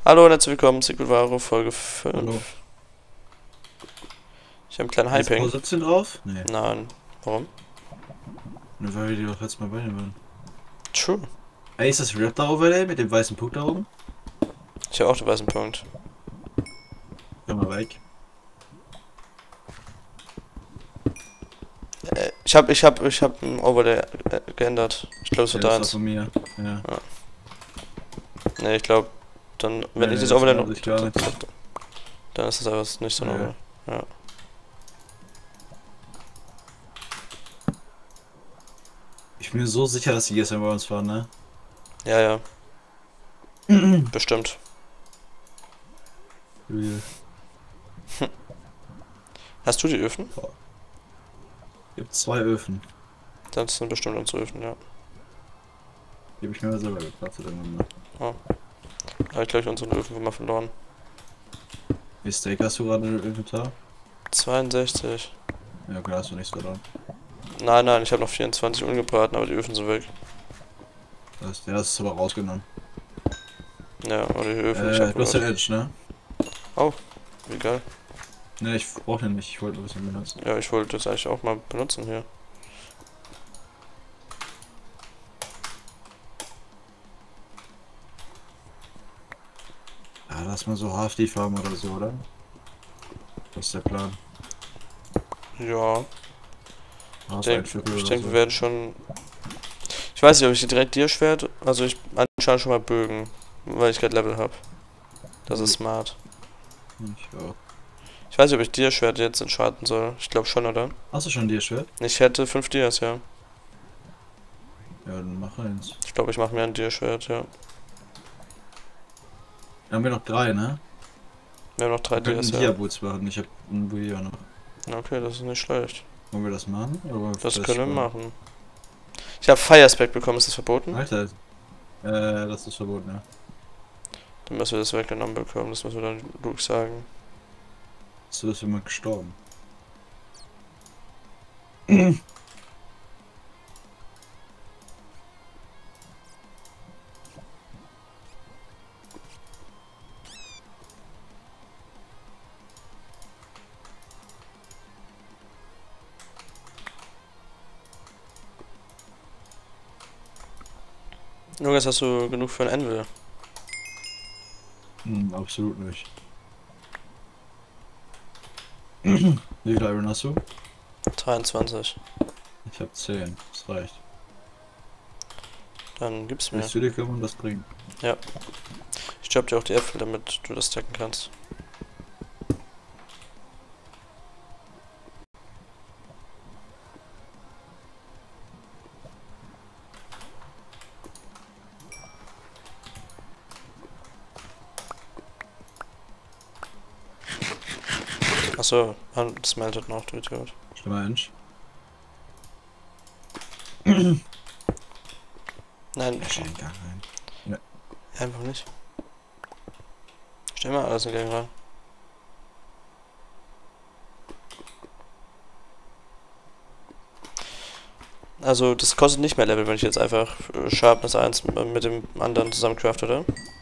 Hallo und herzlich willkommen zu Varo Folge 5. Hallo. Ich habe einen kleinen Ist Pro Hyping. 17 drauf? Nee. Nein. Warum? Nur weil wir die doch jetzt mal bringen würden. True. Ey, ist das Raptor Overlay mit dem weißen Punkt da oben? Ich habe auch den weißen Punkt. Geh mal weg. Ich hab ein Overlay geändert. Ich glaube, es wird Der ist doch eins. von mir. Ja. Ne, ich glaube, dann, wenn ich das das Overlay noch. ändert sich gar nicht. Dann ist das einfach nicht so ein Ja. Overlay. Ja. Ich bin mir so sicher, dass die gestern bei uns waren, ne? Ja, ja. Bestimmt. Real. Hast du die Öfen? Gibt 2 Öfen. Das sind bestimmt unsere Öfen, ja. Die hab ich mir mal selber geplatzt irgendwann mal. Aber ich glaube, unsere Öfen mal verloren. Wie Steak hast du gerade im Inventar? 62. Ja, okay, hast du nichts verloren. Nein, ich habe noch 24 ungebraten, aber die Öfen sind weg. Das ist aber rausgenommen. Ja, aber die Öfen, ich hab du hast den Edge, ne? Oh, wie geil. Ne, ich brauch den nicht. Ich wollte nur ein bisschen benutzen. Ja, ich wollte das eigentlich auch mal benutzen hier. Ja, lass mal so Half-D farmen oder so, oder? Was ist der Plan? Ja, Half ich ein Viertel ich oder denk, so. wir werden schon... Ich weiß nicht, ob ich direkt dir Schwert... Also ich anschaue schon mal Bögen, weil ich gerade Level habe. Das ist smart. Ich auch. Ich weiß nicht, ob ich dir Schwert jetzt entscheiden soll. Ich glaube schon, oder? Hast du schon dir Schwert? Ich hätte 5 Dias, ja. Ja, dann mach eins. Ich glaube, ich mache mir ein Dia-Schwert, ja. Dann haben wir noch 3, ne? Wir haben noch 3 Wir könnten Dias, ja. Dia-Boots machen. Ich hab einen Bouillon noch. Okay, das ist nicht schlecht. Wollen wir das machen? Oder wollen wir Das das können wir sparen? machen. Ich habe Fire Spec bekommen, ist das verboten? Alter, das ist verboten, ja. Dann müssen wir das weggenommen bekommen, das müssen wir dann Luke sagen. So ist jemand gestorben. Lukas, hast du genug für ein Anvil? Absolut nicht. Wie viel Iron hast du? 23. Ich hab 10. Das reicht. Dann gib's mir. Willst du dir kümmern und das bringen? Ja. Ich droppe dir auch die Äpfel, damit du das stacken kannst. Achso, das meldet noch, du Idiot. Schlimmer Mensch. Nein, Ich schenke gar keinen. einfach nicht. Stell mal alles in den Gang rein. Also, das kostet nicht mehr Level, wenn ich jetzt einfach Sharpness 1 mit dem anderen zusammen crafte, oder?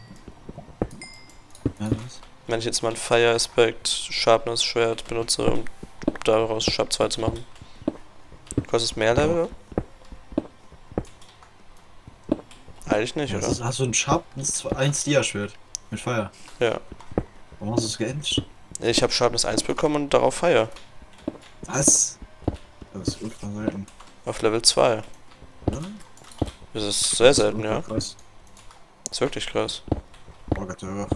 Ja, was? Wenn ich jetzt mal ein Fire Aspect Sharpness Schwert benutze, um daraus Sharp 2 zu machen. Kostet es mehr Level? Eigentlich nicht, oder? Hast du ein Sharp 1 Dia-Schwert? Mit Feuer? Ja. Warum hast du es geändert? Ich habe Sharpness 1 bekommen und darauf Fire. Was? Das ist ultra selten. Auf Level 2. Oder? Das ist sehr selten, ultra ja. krass. Das ist wirklich krass. Oh Gott, der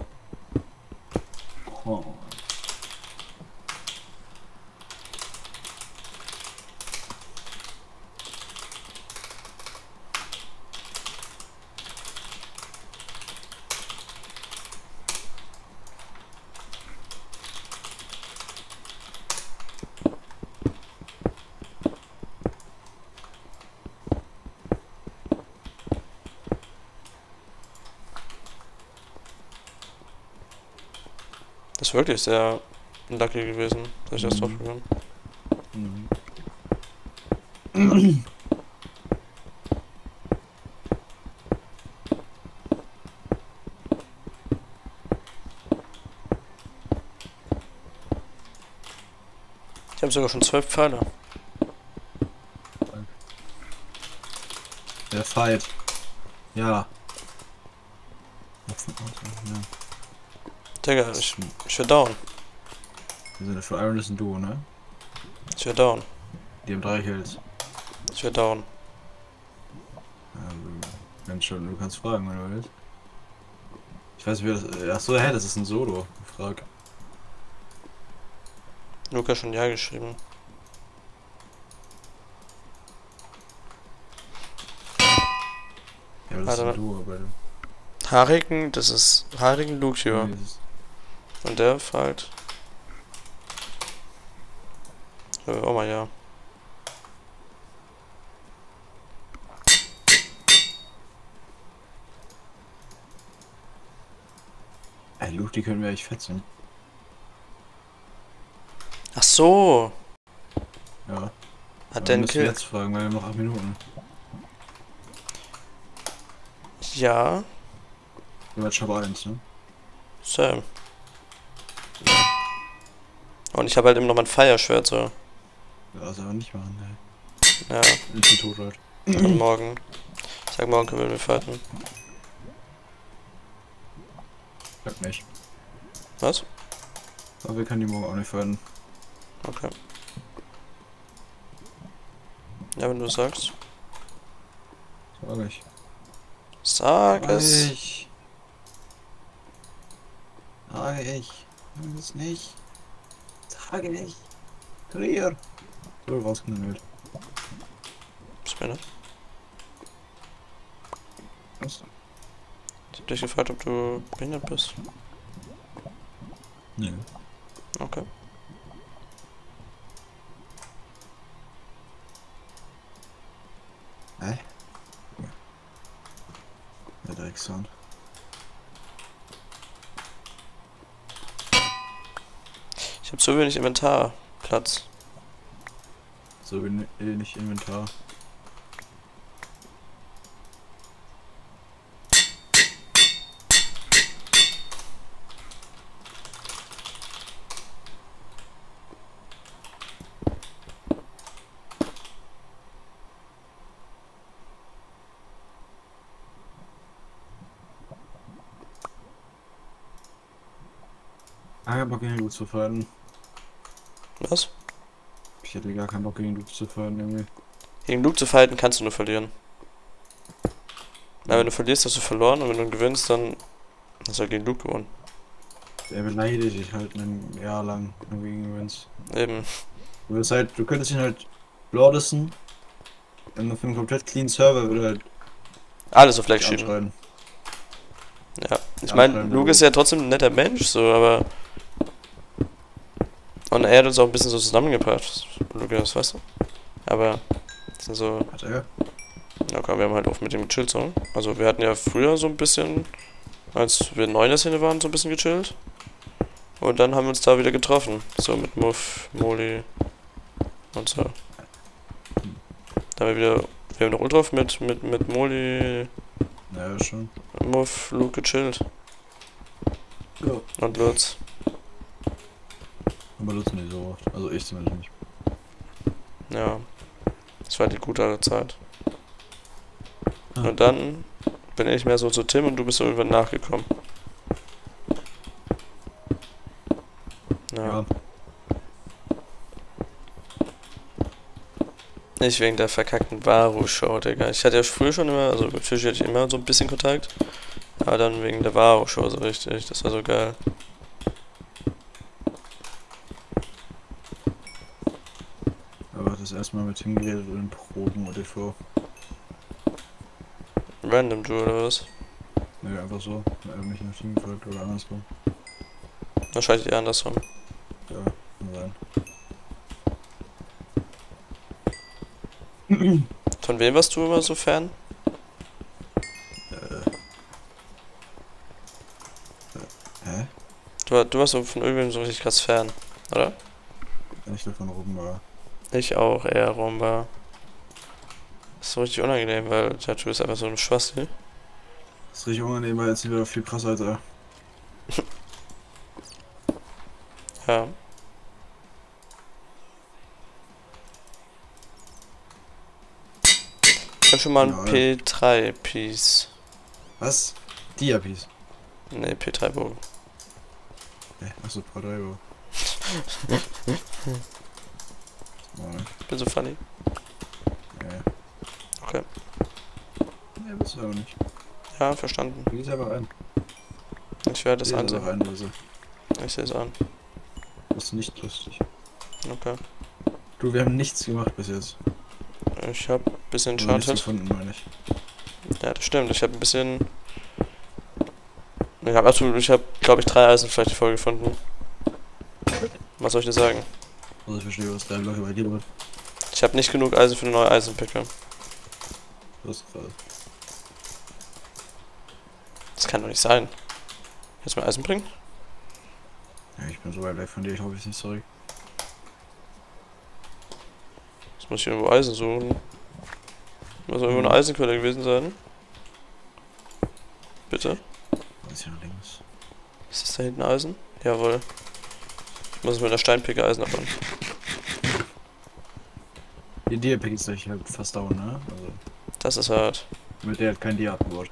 Oh. Das ist wirklich sehr lucky gewesen, dass ich das drauf bekomme. Ich habe sogar schon 12 Pfeile. Der Fight. Ja. Ja. Digga, ich wär down. Wir sind für Iron ist ein Duo, ne? Ich wär down. Die haben 3 Kills. Ich wär down. Wenn schon, du kannst fragen, wenn du willst. Ich weiß nicht, wie das. Achso, hä, das ist ein Solo. Frag. Luca schon ja geschrieben. Ja, aber das ist ein Duo, aber. Hariken, das ist Hariken Lucio. Nee, Und der halt. Oh mal ja. Ey, Luke, die können wir echt fetzen. Ach so. Ja. Hat der einen müssen wir Kill? jetzt fragen, weil wir haben noch 8 Minuten. Ja. Du hast Shop 1, ne? Sam. Und ich habe halt immer noch mein Feierschwert so. Ja, das aber nicht machen, ey. Ja. Ich bin tot, Leute. Und morgen. Ich sag, morgen können wir fighten. Sag nicht. Was? Aber wir können die morgen auch nicht fighten. Okay. Ja, wenn du sagst. Sag ich. Sag es. Sag ich. Sag es nicht. Sag ich. Clear. So, rausgeknallt. Ist mir nicht. Was? Ich hab dich gefragt, ob du behindert bist. Nee. Okay. Hä? Der Drecksound. Ich hab so wenig Inventarplatz. So wenig Inventar. Ich hab Bock gegen Loot zu fighten. Was? Ich hätte gar keinen Bock gegen Loot zu fighten irgendwie. Gegen Luke zu fighten kannst du nur verlieren. Wenn du verlierst, hast du verloren und wenn du gewinnst, dann hast du halt gegen Luke gewonnen. Der beleidigt dich halt ein Jahr lang, wenn du gegen ihn gewinnst. Eben. Du könntest ihn halt Lordessen für einen komplett clean Server würde halt Alles auf Fleck dich schieben. anschreien. Ja. Ich Ja, meine, anschreien, Luke du. ist ja trotzdem ein netter Mensch, so, aber. Und er hat uns auch ein bisschen so zusammengebracht, Lukas, weißt du? Aber. Das sind so. Hat er? Ja, komm, wir haben halt oft mit ihm gechillt, so. Also, wir hatten ja früher so ein bisschen, als wir neu in der Szene waren, so ein bisschen gechillt. Und dann haben wir uns da wieder getroffen. So mit Muff, Moli und so. Da haben wir noch ultra oft mit Moli, Naja, schon. Muff, Luke gechillt. Ja. Und Lutz. Aber nutzen die so oft. Also ich zumindest nicht. Ja. Das war die gute alte Zeit. Ah. Und dann bin ich mehr so zu Tim und du bist so irgendwann nachgekommen. Ja. Ja. Nicht wegen der verkackten Varo-Show, Digga. Ich hatte ja früher schon immer, also mit Fischi hatte ich immer so ein bisschen Kontakt. Aber dann wegen der Varo-Show so richtig. Das war so geil. Aber das erstmal mit hingeredet und in Proben und TV. Random, du oder was? Ne, einfach so. Er hat mich nach Team gefragt oder andersrum. Wahrscheinlich eher andersrum. Ja, kann sein. Von wem warst du immer so Fan? Hä? Du warst so von irgendwem so richtig krass Fan, oder? Nicht davon rum, aber. Ich auch, eher Rumba. Das ist so richtig unangenehm, weil Tattoo ist einfach so ein Schwasti. Das ist richtig unangenehm, weil jetzt wieder viel krasser als er. Ja. Ich hab schon mal ein Ja. P3-Piece. Was? Diapies. Ne, P3-Bogen. Achso, Pareiro. Bin so funny. Ja. Okay. Ne, bist du aber nicht. Ja, verstanden. Lies einfach ein. Ich werde es Lies einfach ansehen. ein, Lose. Ich sehe es an. Das ist nicht lustig. Okay. Du, wir haben nichts gemacht bis jetzt. Ich habe ein bisschen Oder nichts Enchanted. gefunden, meine ich. Ja, das stimmt. Ich habe ein bisschen... Ich habe, glaube ich, 3 Eisen vielleicht voll gefunden. Was soll ich dir sagen? Also ich verstehe, was 3 Blöcke bei dir wird. Ich habe nicht genug Eisen für eine neue Eisenpicke. Das ist voll. Das kann doch nicht sein. Kannst du mir Eisen bringen? Ja, ich bin so weit weg von dir, ich hoffe, ich nicht, sorry. Jetzt muss ich irgendwo Eisen suchen. Muss irgendwo eine Eisenquelle gewesen sein. Bitte? Was ist hier nach links? Ist das da hinten Eisen? Jawohl. Ich muss mit der Steinpicke Eisen abbauen. Die Dia-Pick ist gleich halt fast down, ne? Also, Das ist hart. mit der hat kein Dia abgebaut.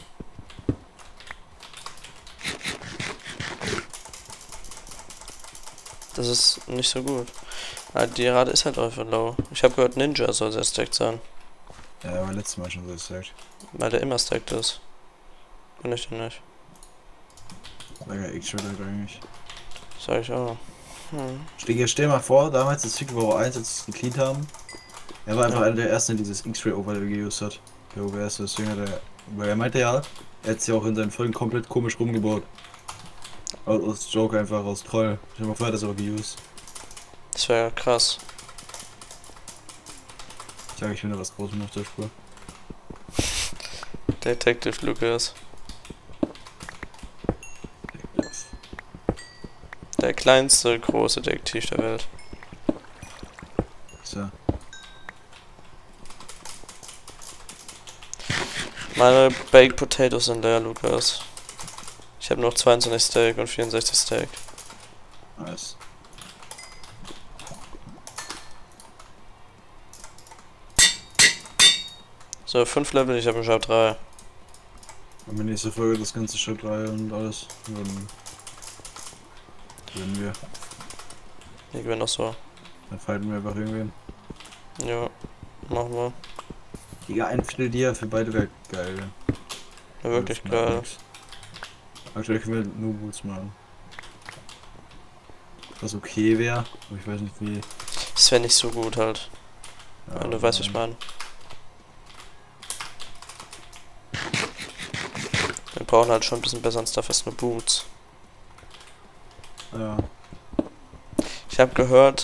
Das ist nicht so gut. Ah, die Rate ist halt einfach low. Ich habe gehört, Ninja soll sehr stacked sein. Ja, er war letztes Mal schon so gesagt. Weil der immer stacked ist. Und ich denn nicht. War ja X-Shredder eigentlich. Sag ich auch. Stell mal vor, damals das Secret War 1, als wir es gecleant haben. Er war einfach Ja. einer der ersten, der dieses X-Ray Overlay geused hat. Der OBS, deswegen hat er. Weil er meinte ja, er hat sich auch in seinen Folgen komplett komisch rumgebaut. Aus Joke einfach, aus Troll. Ich hab mal vorher das aber geused. Das wäre ja krass. Ich sage, ich finde was Großes auf der Spur. Detective Lucas. Der kleinste große Detektiv der Welt. So. Meine Baked Potatoes sind leer, Lukas. Ich habe noch 22 Steak und 64 Steak. Nice. So, 5 Level, ich habe schon 3. Und die nächste Folge das ganze Schritt 3 und alles. Und dann gewinnen wir. Ich bin noch so. Dann fighten wir einfach irgendwen. Ja, machen wir. Digga, ein Viertel Dia für beide wäre geil. Ja, wirklich Das geil. nix. Aktuell können wir nur Boots machen. Was okay wäre, aber ich weiß nicht wie. Das wäre nicht so gut halt. Ja, Wenn du weißt, was ich meine. Wir brauchen halt schon ein bisschen besseren Stuff als nur Boots. Ja. Ich habe gehört,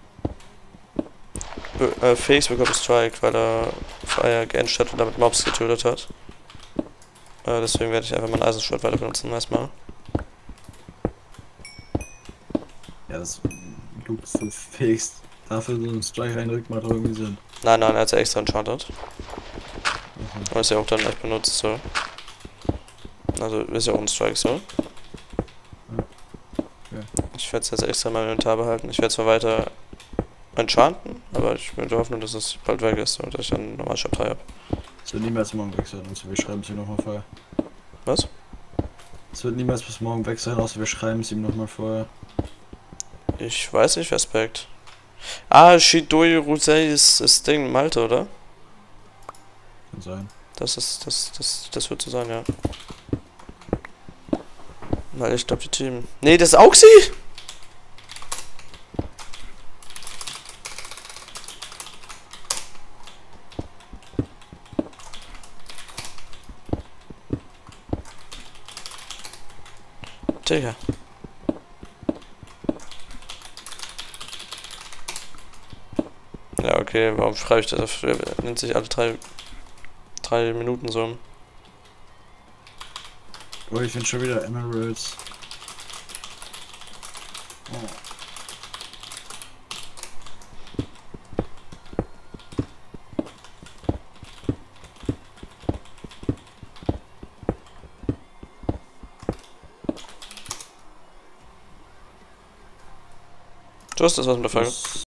Felix bekommt einen Strike, weil er Fire geenscht hat und damit Mobs getötet hat. Deswegen werde ich einfach mein Eisenschwert weiter benutzen erstmal. Ja, das Luke so fix. Dafür so ein Strike reindrückt, macht doch irgendwie Sinn. Nein, er hat ja extra enchanted. Mhm. Und ist ja auch dann leicht benutzt, so. Also ist ja auch ein Strike, so. Okay. Ich werde es jetzt extra in meinem Inventar behalten. Ich werde zwar weiter enchanten, aber ich würde hoffen, dass es bald weg ist und dass ich dann nochmal Shop 3 habe. Es wird niemals morgen weg sein, außer wir schreiben es ihm nochmal vorher. Was? Es wird niemals bis morgen weg sein, außer wir schreiben es ihm nochmal vorher. Ich weiß nicht, wer speckt. Ah, Shidoi Rusei ist Ding, Malte, oder? Kann sein. Das wird so sein, ja. Weil ich glaube, die Team. Nee, das ist Auxi! Digga. Ja, okay, warum schreibe ich das? Er nennt sich alle 3 Minuten so. Oh, ich finde schon wieder Emeralds. Oh. Du hast das was mit der Folge. Das